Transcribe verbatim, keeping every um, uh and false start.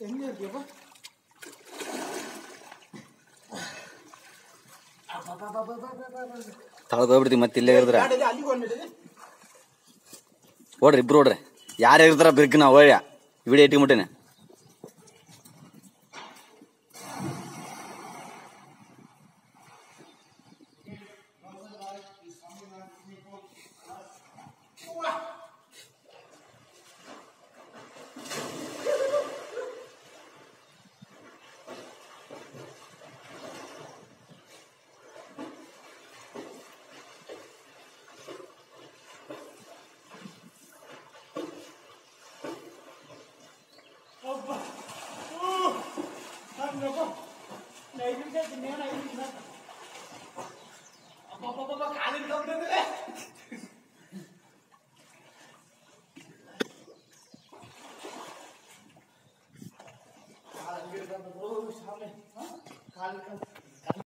ಹೆಂಗೆ ಇರ್ತೀಯಪ್ಪ ತಳದ ಹೋಗ್ಬಿಡ್ತೀವಿ ಮತ್ತೆ ಇಲ್ಲೇ ಇರ್ದ್ರ ಓಡ್ರಿ ಇಬ್ರು ಓಡ್ರಿ ಯಾರು ಇರ್ತಾರ ಬಿರ್ಗ್ ನಾ ಒಳ್ಳೆ ವಿಡಿಯೋ ಇಟ್ಕೊಂಬಿಟ್ಟೇನೆ ಕಾಲು